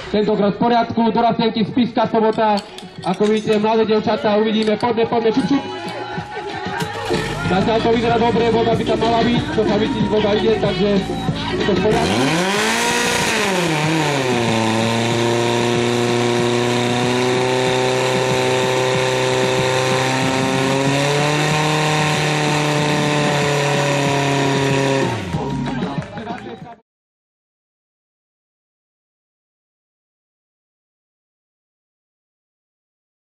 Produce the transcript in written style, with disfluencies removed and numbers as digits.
tentokrát v poriadku, dorastenky Spišská Sobota, ako vidíte, mladé devčatá, uvidíme, poďme, šup. Zatiaľ to vyzerá dobre, voda by tam mala byť, to sa vycítiť, voda ide, takže je to v poriadku.